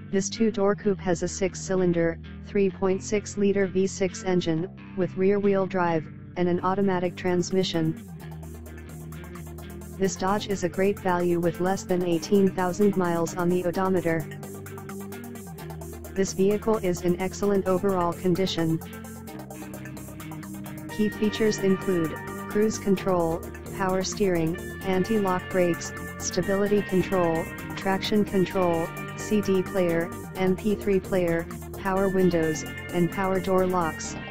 This two-door coupe has a 6-cylinder, 3.6-liter V6 engine, with rear-wheel drive, and an automatic transmission. This Dodge is a great value with less than 18,000 miles on the odometer. This vehicle is in excellent overall condition. Key features include cruise control, power steering, anti-lock brakes, stability control, traction control, CD player, MP3 player, power windows, and power door locks.